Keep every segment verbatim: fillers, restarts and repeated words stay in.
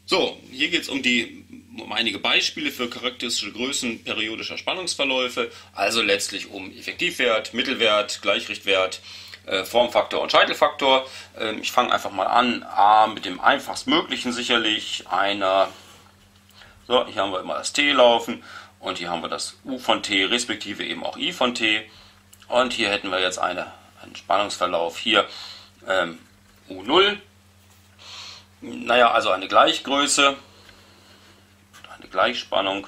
So, hier geht es um die um einige Beispiele für charakteristische Größen periodischer Spannungsverläufe, also letztlich um Effektivwert, Mittelwert, Gleichrichtwert, äh, Formfaktor und Scheitelfaktor. Ähm, ich fange einfach mal an, A mit dem einfachstmöglichen sicherlich, einer, so, hier haben wir immer das T laufen und hier haben wir das U von T, respektive eben auch I von T. Und hier hätten wir jetzt eine, einen Spannungsverlauf hier, ähm, U null. Naja, also eine Gleichgröße, eine Gleichspannung.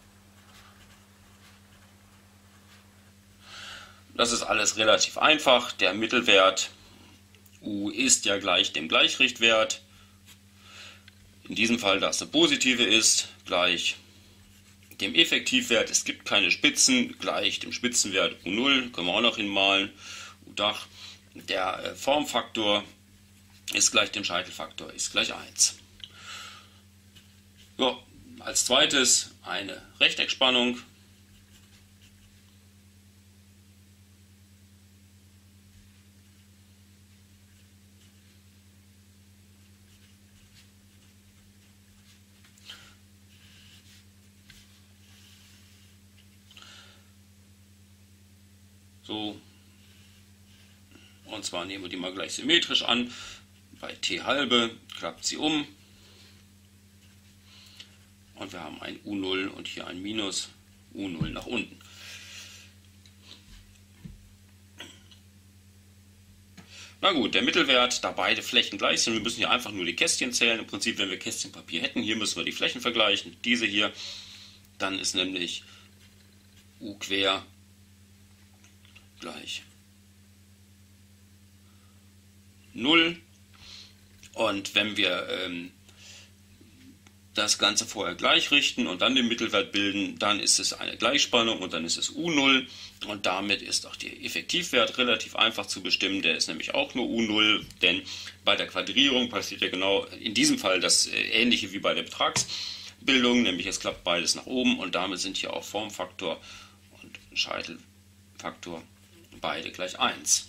Das ist alles relativ einfach. Der Mittelwert U ist ja gleich dem Gleichrichtwert. In diesem Fall, da es eine positive ist, gleich dem Effektivwert. Es gibt keine Spitzen, gleich dem Spitzenwert U null. Können wir auch noch hinmalen. U Dach. Der Formfaktor ist gleich dem Scheitelfaktor, ist gleich eins. So, als zweites eine Rechteckspannung. So, und zwar nehmen wir die mal gleich symmetrisch an. Bei T halbe klappt sie um. Und wir haben ein U null und hier ein Minus U null nach unten. Na gut, der Mittelwert, da beide Flächen gleich sind, wir müssen hier einfach nur die Kästchen zählen. Im Prinzip, wenn wir Kästchenpapier hätten, hier müssen wir die Flächen vergleichen. Diese hier, dann ist nämlich U quer gleich null. Und wenn wir ähm, das Ganze vorher gleich richten und dann den Mittelwert bilden, dann ist es eine Gleichspannung und dann ist es U null. Und damit ist auch der Effektivwert relativ einfach zu bestimmen. Der ist nämlich auch nur U null, denn bei der Quadrierung passiert ja genau in diesem Fall das Ähnliche wie bei der Betragsbildung, nämlich es klappt beides nach oben und damit sind hier auch Formfaktor und Scheitelfaktor beide gleich eins.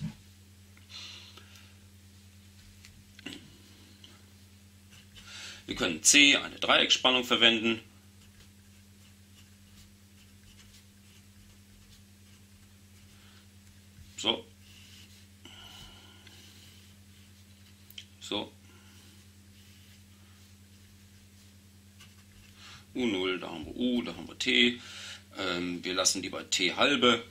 Wir können C, eine Dreiecksspannung, verwenden. So. So. U null, da haben wir U, da haben wir T. Ähm, wir lassen die bei T halbe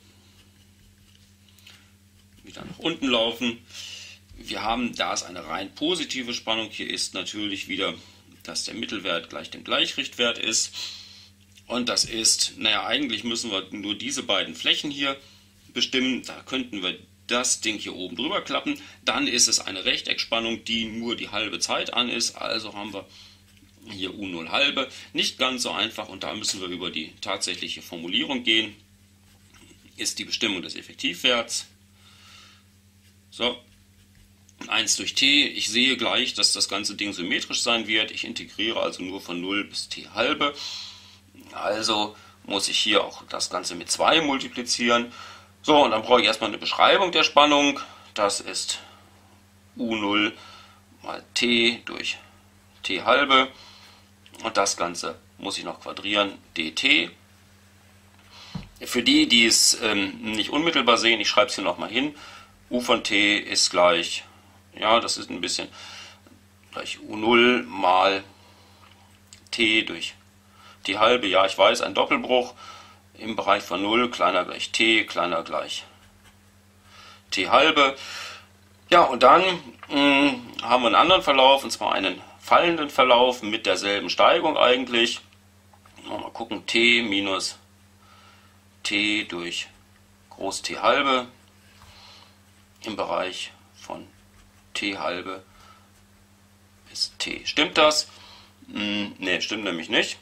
wieder nach unten laufen. Wir haben, da es eine rein positive Spannung hier ist, natürlich wieder, dass der Mittelwert gleich dem Gleichrichtwert ist. Und das ist, naja, eigentlich müssen wir nur diese beiden Flächen hier bestimmen. Da könnten wir das Ding hier oben drüber klappen. Dann ist es eine Rechteckspannung, die nur die halbe Zeit an ist. Also haben wir hier U null halbe. Nicht ganz so einfach und da müssen wir über die tatsächliche Formulierung gehen. Ist die Bestimmung des Effektivwerts. So. eins durch t, ich sehe gleich, dass das ganze Ding symmetrisch sein wird. Ich integriere also nur von null bis t halbe. Also muss ich hier auch das Ganze mit zwei multiplizieren. So, und dann brauche ich erstmal eine Beschreibung der Spannung. Das ist U null mal t durch t halbe. Und das Ganze muss ich noch quadrieren, dt. Für die, die es ähm, nicht unmittelbar sehen, ich schreibe es hier nochmal hin. U von t ist gleich, ja, das ist ein bisschen gleich U null mal t durch t halbe. Ja, ich weiß, ein Doppelbruch im Bereich von null, kleiner gleich t, kleiner gleich t halbe. Ja, und dann mh, haben wir einen anderen Verlauf, und zwar einen fallenden Verlauf mit derselben Steigung eigentlich. Mal gucken, t minus t durch groß T halbe im Bereich von T halbe bis T. Stimmt das? Hm, ne, stimmt nämlich nicht.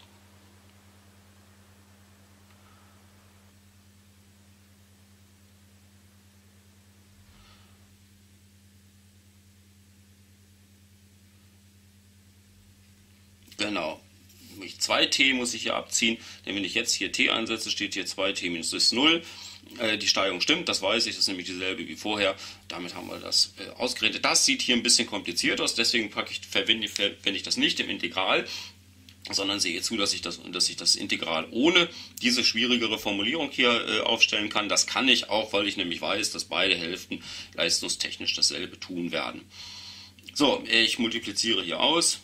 Genau. nämlich zwei t muss ich hier abziehen, denn wenn ich jetzt hier t einsetze, steht hier zwei t minus ist null. Äh, die Steigerung stimmt, das weiß ich, das ist nämlich dieselbe wie vorher. Damit haben wir das äh, ausgerechnet. Das sieht hier ein bisschen kompliziert aus, deswegen packe ich, verwende, verwende ich das nicht im Integral, sondern sehe zu, dass ich das, dass ich das Integral ohne diese schwierigere Formulierung hier äh, aufstellen kann. Das kann ich auch, weil ich nämlich weiß, dass beide Hälften leistungstechnisch dasselbe tun werden. So, ich multipliziere hier aus.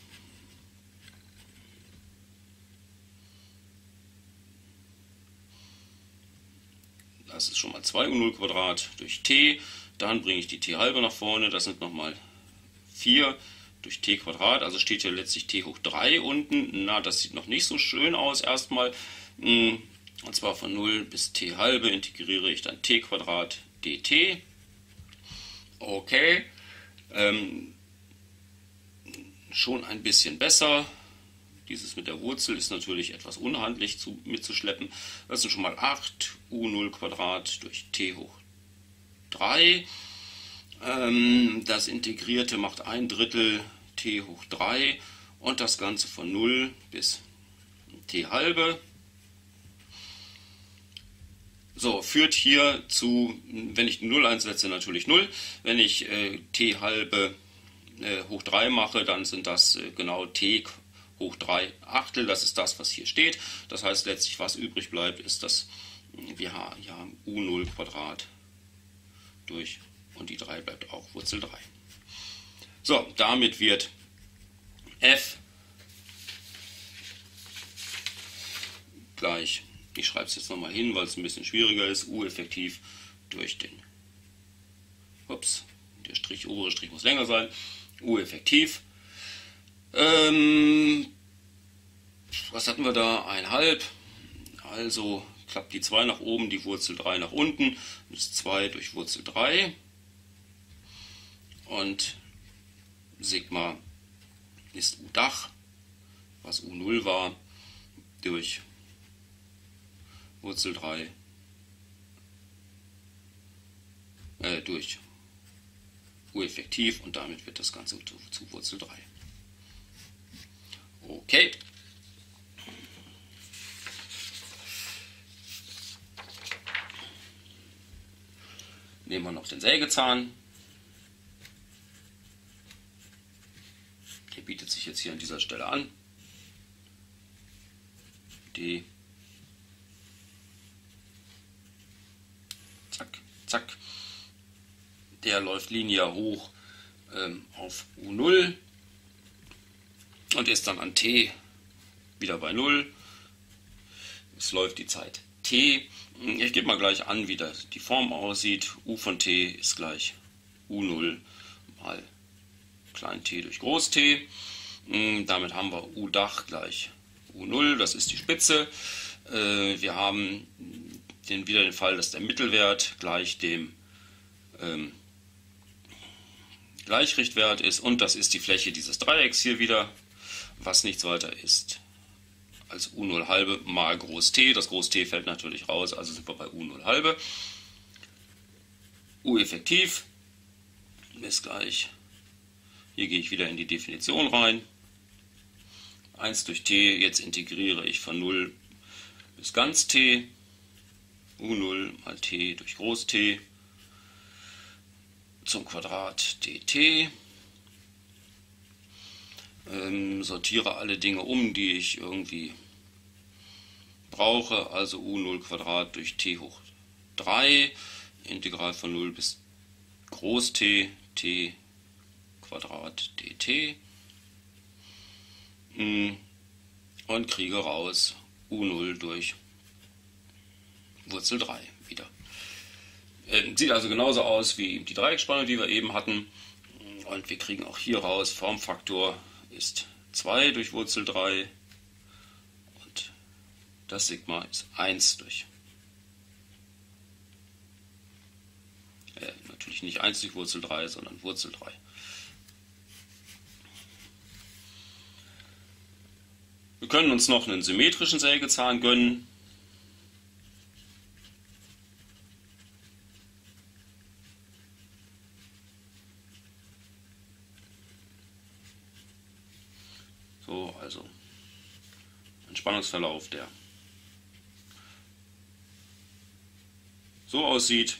Das ist schon mal zwei u null Quadrat durch t. Dann bringe ich die t halbe nach vorne. Das sind nochmal vier durch t Quadrat. Also steht hier letztlich t hoch drei unten. Na, das sieht noch nicht so schön aus erstmal. Und zwar von null bis t halbe integriere ich dann t Quadrat dt. Okay. Ähm, schon ein bisschen besser. Dieses mit der Wurzel ist natürlich etwas unhandlich zu, mitzuschleppen. Das sind schon mal acht u null Quadrat durch t hoch drei. Ähm, das Integrierte macht ein Drittel t hoch drei und das Ganze von null bis t halbe. So, führt hier zu, wenn ich null einsetze, natürlich null. Wenn ich äh, t halbe äh, hoch drei mache, dann sind das äh, genau t hoch drei Achtel, das ist das, was hier steht. Das heißt letztlich, was übrig bleibt, ist das, wir haben u null Quadrat durch, und die drei bleibt auch Wurzel drei. So, damit wird f gleich, ich schreibe es jetzt nochmal hin, weil es ein bisschen schwieriger ist, u effektiv durch den, ups, der Strich, obere Strich muss länger sein, u effektiv. Ähm, was hatten wir da? ein halb. Also klappt die zwei nach oben, die Wurzel drei nach unten. Das ist zwei durch Wurzel drei. Und Sigma ist u Dach, was u null war, durch Wurzel drei, äh, durch u effektiv, und damit wird das Ganze zu, zu Wurzel drei. Okay. Nehmen wir noch den Sägezahn. Der bietet sich jetzt hier an dieser Stelle an. D. Zack, zack. Der läuft linear hoch ähm, auf u null. Und ist dann an t wieder bei null. Es läuft die Zeit t. Ich gebe mal gleich an, wie das, die Form aussieht. U von t ist gleich u null mal klein t durch groß t. Damit haben wir u Dach gleich u null, das ist die Spitze. Wir haben den, wieder den Fall, dass der Mittelwert gleich dem ähm, Gleichrichtwert ist, und das ist die Fläche dieses Dreiecks hier wieder, was nichts weiter ist als u null halbe mal groß t. Das groß t fällt natürlich raus, also sind wir bei u null halbe. U effektiv ist gleich, hier gehe ich wieder in die Definition rein, eins durch t, jetzt integriere ich von null bis ganz t, u null mal t durch groß t zum Quadrat dt. Ähm, sortiere alle Dinge um, die ich irgendwie brauche, also u null Quadrat durch t hoch drei, Integral von null bis groß t, t Quadrat dt, und kriege raus u null durch Wurzel drei wieder. Ähm, sieht also genauso aus wie die Dreiecksspannung, die wir eben hatten, und wir kriegen auch hier raus, Formfaktor ist zwei durch Wurzel drei und das Sigma ist eins durch, äh, natürlich nicht eins durch Wurzel drei, sondern Wurzel drei. Wir können uns noch einen symmetrischen Sägezahn gönnen. So, also ein Spannungsverlauf, der so aussieht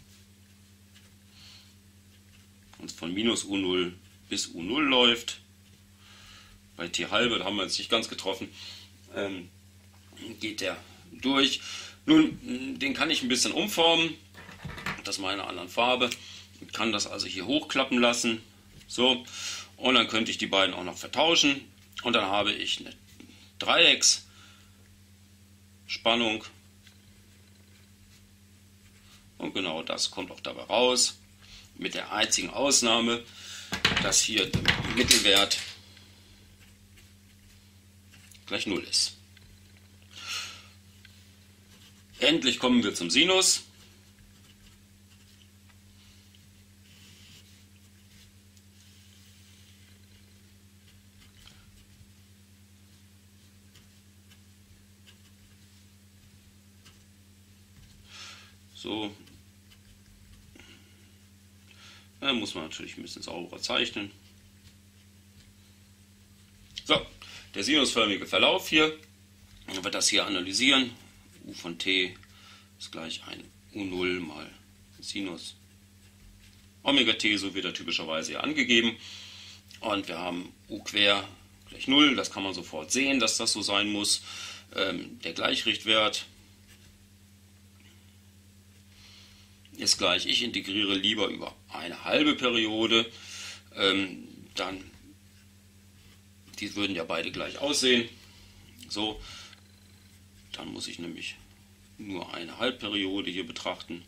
und von minus U null bis U null läuft. Bei T halbe, da haben wir uns nicht ganz getroffen, ähm, geht der durch. Nun, den kann ich ein bisschen umformen, das ist meine anderen Farbe. Ich kann das also hier hochklappen lassen, so, und dann könnte ich die beiden auch noch vertauschen und dann habe ich eine Dreiecksspannung und genau das kommt auch dabei raus, mit der einzigen Ausnahme, dass hier der Mittelwert gleich null ist. Endlich kommen wir zum Sinus. So, da muss man natürlich ein bisschen sauberer zeichnen. So, der sinusförmige Verlauf hier, wenn wir das hier analysieren, U von t ist gleich ein U null mal Sinus Omega t, so wird er typischerweise hier angegeben. Und wir haben U quer gleich null, das kann man sofort sehen, dass das so sein muss. Ähm, der Gleichrichtwert ist gleich, ich integriere lieber über eine halbe Periode, ähm, dann, die würden ja beide gleich aussehen, so, dann muss ich nämlich nur eine Halbperiode hier betrachten,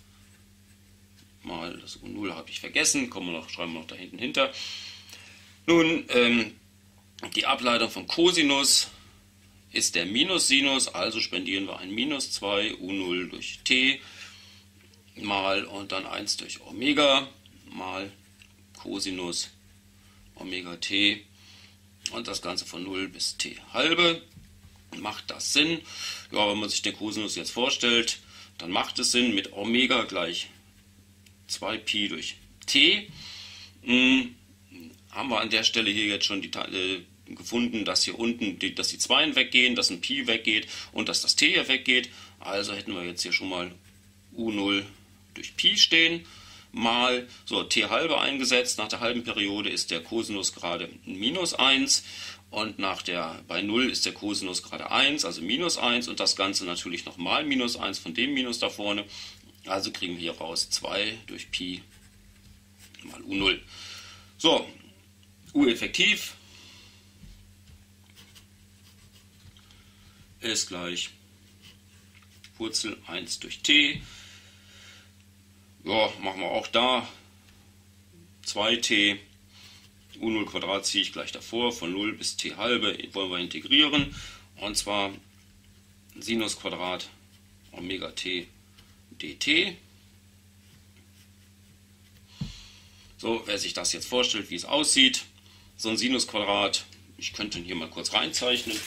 mal das U null habe ich vergessen, kommen wir noch, schreiben wir noch da hinten hinter. Nun, ähm, die Ableitung von Cosinus ist der Minussinus, also spendieren wir ein minus zwei U null durch t mal und dann eins durch Omega mal Cosinus Omega t und das Ganze von null bis t halbe. Macht das Sinn? Ja, wenn man sich den Cosinus jetzt vorstellt, dann macht es Sinn mit Omega gleich zwei Pi durch t. Hm, haben wir an der Stelle hier jetzt schon die Teile gefunden, dass hier unten die, dass die Zweien weggehen, dass ein Pi weggeht und dass das t hier weggeht. Also hätten wir jetzt hier schon mal U null durch Pi stehen, mal, so, t halbe eingesetzt, nach der halben Periode ist der Cosinus gerade minus eins und nach der, bei null ist der Cosinus gerade eins, also minus eins und das Ganze natürlich nochmal minus eins von dem Minus da vorne, also kriegen wir hier raus zwei durch Pi mal U null. So, U effektiv ist gleich Wurzel eins durch t. Ja, machen wir auch da. zwei t, U null Quadrat ziehe ich gleich davor, von null bis t halbe wollen wir integrieren. Und zwar Sinus Quadrat Omega t dt. So, wer sich das jetzt vorstellt, wie es aussieht, so ein Sinus Quadrat, ich könnte ihn hier mal kurz reinzeichnen.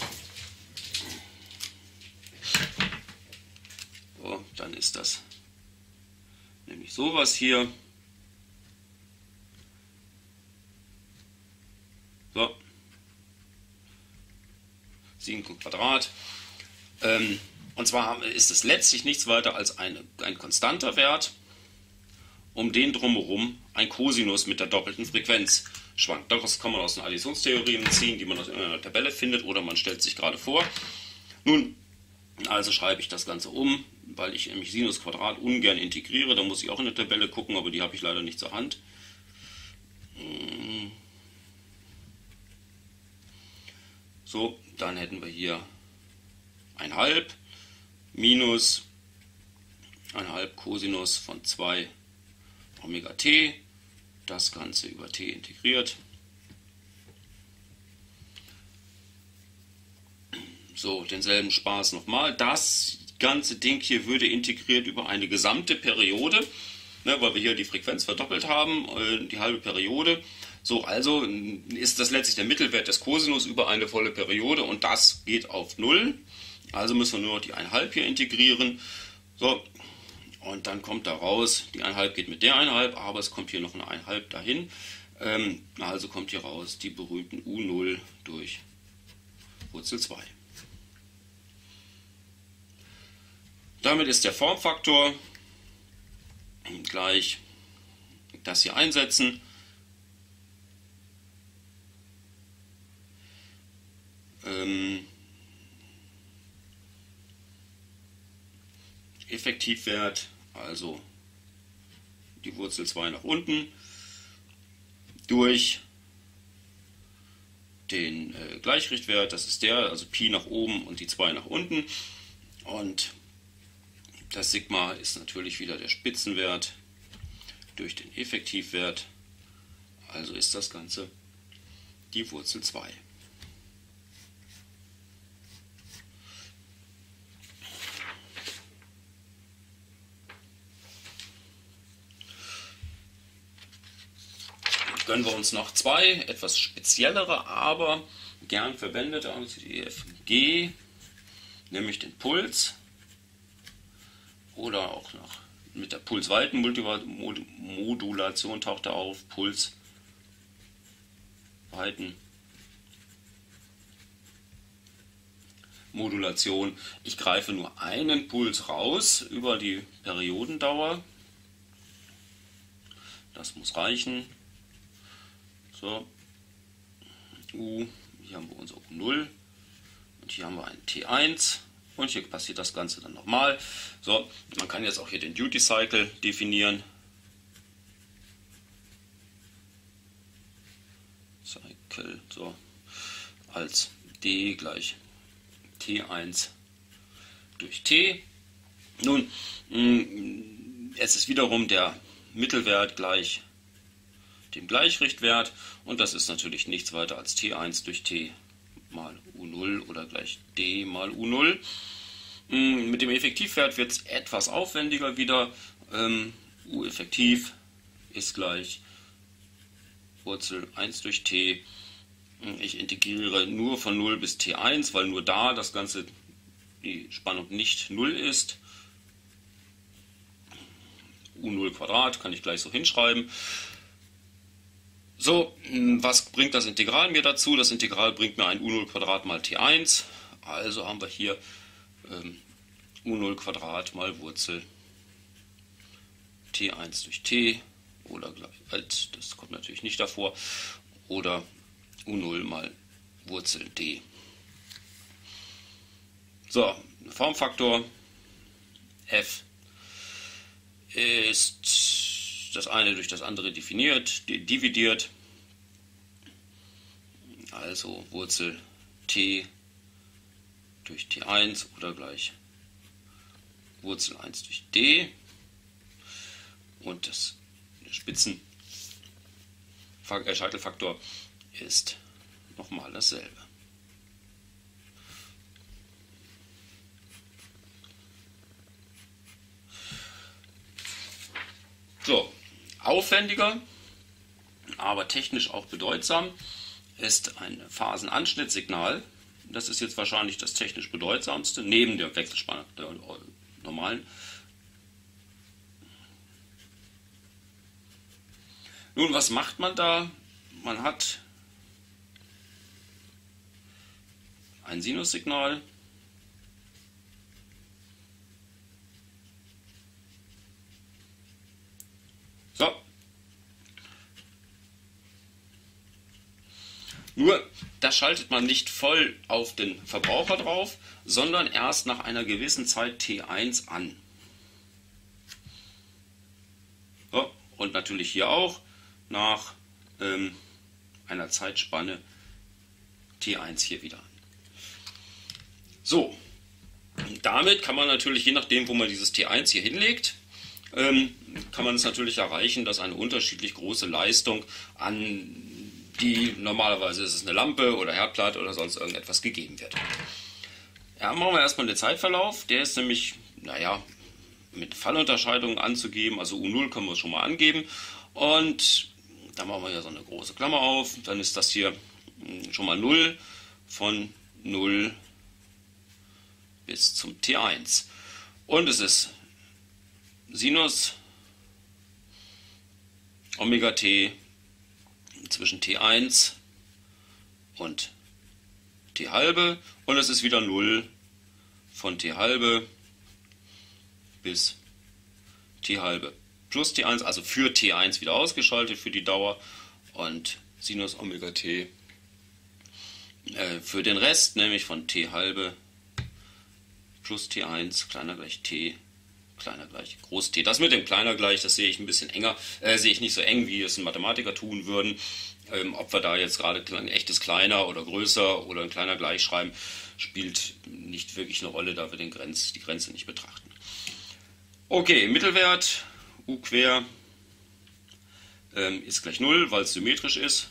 So, dann ist das nämlich sowas hier. So. sieben Quadrat. Ähm, und zwar ist es letztlich nichts weiter als eine, ein konstanter Wert, um den drumherum ein Cosinus mit der doppelten Frequenz schwankt. Das kann man aus den Additionstheorien ziehen, die man in einer Tabelle findet, oder man stellt sich gerade vor. Nun, also schreibe ich das Ganze um, weil ich nämlich Sinus Quadrat ungern integriere. Da muss ich auch in der Tabelle gucken, aber die habe ich leider nicht zur Hand. So, dann hätten wir hier ein halb minus ein halb Cosinus von zwei Omega t, das Ganze über t integriert. So, denselben Spaß nochmal. Das ganze Ding hier würde integriert über eine gesamte Periode, ne, weil wir hier die Frequenz verdoppelt haben, äh, die halbe Periode. So, also ist das letztlich der Mittelwert des Cosinus über eine volle Periode und das geht auf null. Also müssen wir nur noch die eins Komma fünf hier integrieren. So, und dann kommt da raus, die eins Komma fünf geht mit der eins Komma fünf, aber es kommt hier noch eine eins Komma fünf dahin. Ähm, also kommt hier raus die berühmten U null durch Wurzel zwei. Damit ist der Formfaktor gleich das hier einsetzen. Ähm, Effektivwert, also die Wurzel zwei nach unten, durch den äh, Gleichrichtwert, das ist der, also Pi nach oben und die zwei nach unten. Und das Sigma ist natürlich wieder der Spitzenwert durch den Effektivwert, also ist das Ganze die Wurzel zwei. Gönnen wir uns noch zwei etwas speziellere, aber gern verwendete, also die E F G, nämlich den Puls oder auch noch mit der Pulsweitenmodulation taucht er auf, Pulsweitenmodulation. Ich greife nur einen Puls raus über die Periodendauer, das muss reichen. So, U, hier haben wir unser U null und hier haben wir ein T eins und hier passiert das Ganze dann nochmal. So, man kann jetzt auch hier den Duty Cycle definieren. Cycle, so, als D gleich T eins durch T. Nun, es ist wiederum der Mittelwert gleich dem Gleichrichtwert und das ist natürlich nichts weiter als T eins durch T mal U null oder gleich D mal U null. Mit dem Effektivwert wird es etwas aufwendiger wieder. Ähm, U effektiv ist gleich Wurzel eins durch T. Ich integriere nur von null bis T eins, weil nur da das Ganze, die Spannung nicht null ist. U null Quadrat kann ich gleich so hinschreiben. So, was bringt das Integral mir dazu? Das Integral bringt mir ein U null Quadrat mal T eins. Also haben wir hier ähm, U null Quadrat mal Wurzel T eins durch T oder gleich, das kommt natürlich nicht davor, oder U null mal Wurzel D. So, Formfaktor F ist das eine durch das andere definiert, dividiert. Also Wurzel T durch T eins oder gleich Wurzel eins durch D. Und das Spitzen Scheitelfaktor ist nochmal dasselbe. So, aufwendiger, aber technisch auch bedeutsam ist ein Phasenanschnittsignal. Das ist jetzt wahrscheinlich das technisch bedeutsamste, neben der Wechselspannung der normalen. Nun, was macht man da? Man hat ein Sinussignal. So. Nur, das schaltet man nicht voll auf den Verbraucher drauf, sondern erst nach einer gewissen Zeit T eins an. So, und natürlich hier auch nach ähm, einer Zeitspanne T eins hier wieder an. So, damit kann man natürlich, je nachdem, wo man dieses T eins hier hinlegt, ähm, kann man es natürlich erreichen, dass eine unterschiedlich große Leistung an die, normalerweise ist es eine Lampe oder Herdplatte oder sonst irgendetwas, gegeben wird. Ja, machen wir erstmal den Zeitverlauf, der ist nämlich, naja, mit Fallunterscheidungen anzugeben, also U null können wir schon mal angeben und dann machen wir ja so eine große Klammer auf, dann ist das hier schon mal null von null bis zum T eins und es ist Sinus Omega T zwischen T eins und t halbe und es ist wieder null von t halbe bis t halbe plus t eins, also für t eins wieder ausgeschaltet für die Dauer und Sinus Omega t äh, für den Rest, nämlich von t halbe plus t eins kleiner gleich t kleiner gleich groß T. Das mit dem kleiner gleich, das sehe ich ein bisschen enger, äh, sehe ich nicht so eng, wie es ein Mathematiker tun würden. Ähm, ob wir da jetzt gerade ein echtes kleiner oder größer oder ein kleiner gleich schreiben, spielt nicht wirklich eine Rolle, da wir den Grenz, die Grenze nicht betrachten. Okay, Mittelwert u quer ähm, ist gleich null, weil es symmetrisch ist.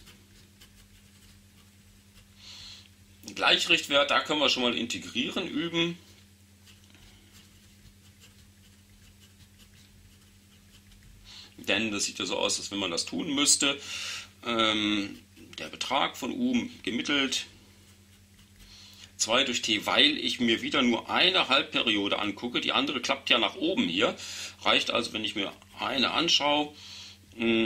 Gleichrichtwert, da können wir schon mal integrieren üben. Denn das sieht ja so aus, als wenn man das tun müsste. Ähm, der Betrag von u gemittelt zwei durch t, weil ich mir wieder nur eine Halbperiode angucke. Die andere klappt ja nach oben hier. Reicht also, wenn ich mir eine anschaue. Mh,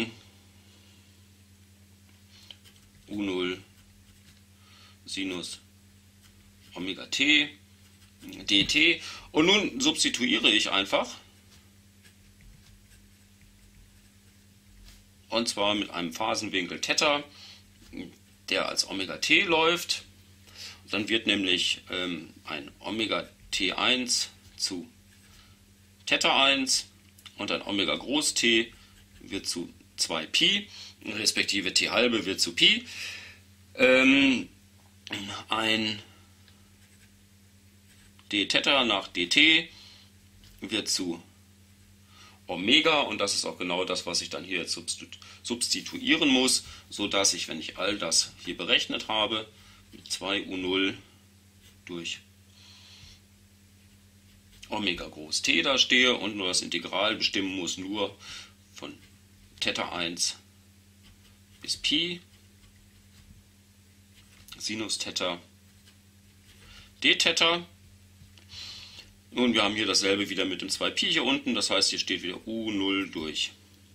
u null Sinus Omega t dt. Und nun substituiere ich einfach. Und zwar mit einem Phasenwinkel Theta, der als Omega t läuft. Dann wird nämlich ähm, ein Omega t eins zu Theta eins und ein Omega groß T wird zu zwei Pi, respektive T halbe wird zu Pi. Ähm, ein d Theta nach dt wird zu Omega und das ist auch genau das, was ich dann hier jetzt substituieren muss, so dass ich, wenn ich all das hier berechnet habe, mit zwei u null durch Omega groß T da stehe und nur das Integral bestimmen muss, nur von Theta eins bis Pi Sinus Theta d Theta. Nun, wir haben hier dasselbe wieder mit dem zwei Pi hier unten, das heißt, hier steht wieder u null durch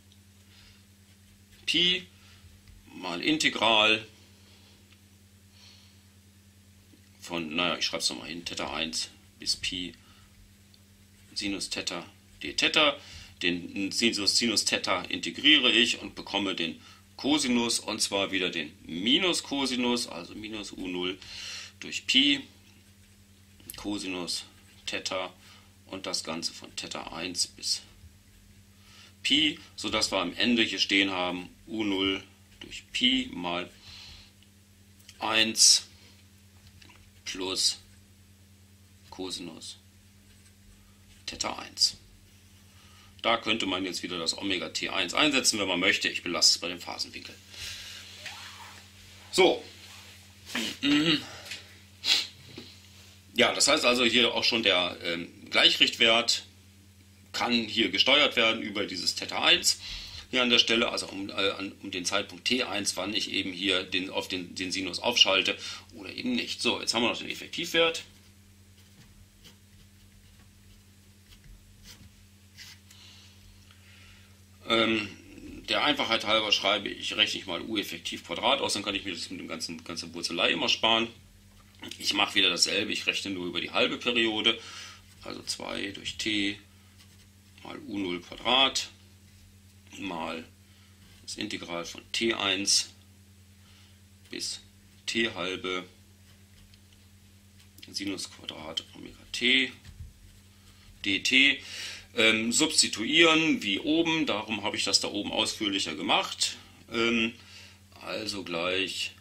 Pi mal Integral von, naja, ich schreibe es nochmal hin, Theta eins bis Pi Sinus Theta d Theta. Den Sinus, Sinus Theta integriere ich und bekomme den Cosinus, und zwar wieder den Minus Cosinus, also minus u null durch Pi Cosinus Theta und das Ganze von Theta eins bis Pi, sodass wir am Ende hier stehen haben u null durch Pi mal eins plus Cosinus Theta eins. Da könnte man jetzt wieder das Omega t eins einsetzen, wenn man möchte. Ich belasse es bei dem Phasenwinkel. So. Ja, das heißt also hier auch schon der ähm, Gleichrichtwert kann hier gesteuert werden über dieses Theta eins hier an der Stelle, also um, äh, um den Zeitpunkt t eins, wann ich eben hier den, auf den, den Sinus aufschalte oder eben nicht. So, jetzt haben wir noch den Effektivwert. Ähm, der Einfachheit halber schreibe ich, rechne ich mal u effektiv Quadrat aus, dann kann ich mir das mit dem ganzen ganze Wurzelei immer sparen. Ich mache wieder dasselbe, ich rechne nur über die halbe Periode, also zwei durch t mal u null Quadrat mal das Integral von t eins bis t halbe Sinus Quadrat Omega t dt. Ähm, substituieren wie oben, darum habe ich das da oben ausführlicher gemacht. Ähm, also gleich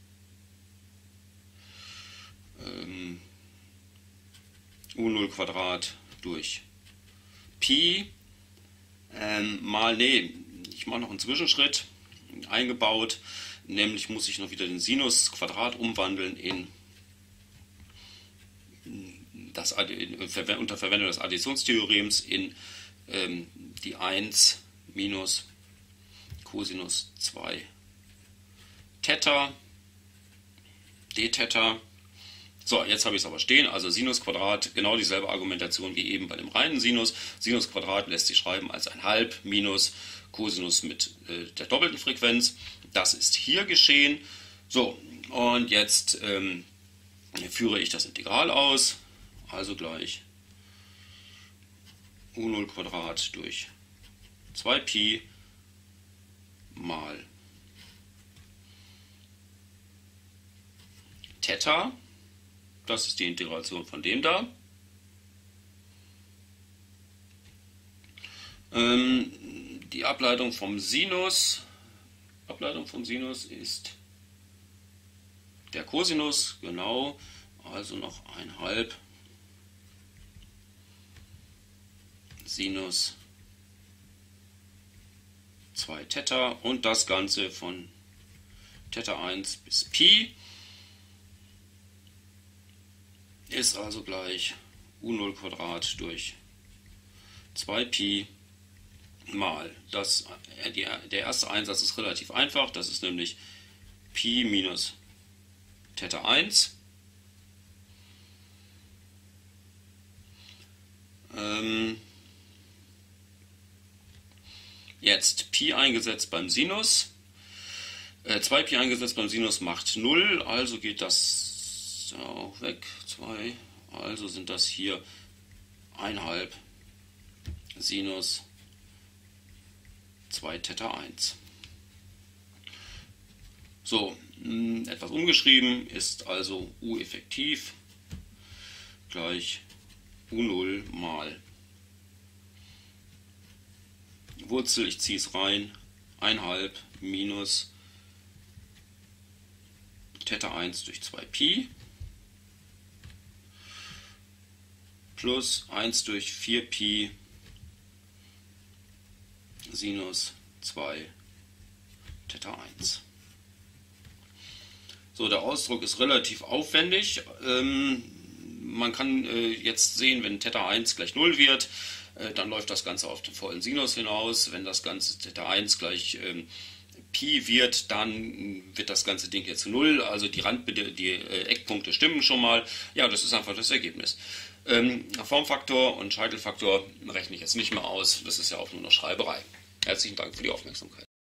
ähm, u null Quadrat durch Pi ähm, mal, nee, ich mache noch einen Zwischenschritt eingebaut, nämlich muss ich noch wieder den Sinus Quadrat umwandeln in das, unter Verwendung des Additionstheorems in ähm, die eins minus Cosinus zwei Theta d Theta. So, jetzt habe ich es aber stehen, also Sinus Quadrat, genau dieselbe Argumentation wie eben bei dem reinen Sinus. Sinus Quadrat lässt sich schreiben als ein halb minus Cosinus mit äh, der doppelten Frequenz. Das ist hier geschehen. So, und jetzt ähm, Hier führe ich das Integral aus, also gleich u null Quadrat durch zwei Pi mal Theta, das ist die Integration von dem da. Ähm, die Ableitung vom Sinus, Ableitung vom Sinus ist der Cosinus, genau, also noch ein halb Sinus zwei Theta und das Ganze von Theta eins bis Pi ist also gleich u null Quadrat durch zwei Pi mal das, der erste Einsatz ist relativ einfach, das ist nämlich Pi minus Theta eins. Ähm, jetzt Pi eingesetzt beim Sinus, äh, zwei Pi eingesetzt beim Sinus macht null, also geht das auch weg, zwei, also sind das hier ein halb Sinus zwei Theta eins. So, etwas umgeschrieben ist also U effektiv gleich u null mal Wurzel, ich ziehe es rein, ein halb minus Theta eins durch zwei Pi plus eins durch vier Pi Sinus zwei Theta eins. So, der Ausdruck ist relativ aufwendig. Ähm, man kann äh, jetzt sehen, wenn Theta eins gleich null wird, äh, dann läuft das Ganze auf den vollen Sinus hinaus. Wenn das Ganze Theta eins gleich ähm, Pi wird, dann wird das ganze Ding hier zu null. Also die, Rand die äh, Eckpunkte stimmen schon mal. Ja, das ist einfach das Ergebnis. Ähm, Formfaktor und Scheitelfaktor rechne ich jetzt nicht mehr aus. Das ist ja auch nur noch Schreiberei. Herzlichen Dank für die Aufmerksamkeit.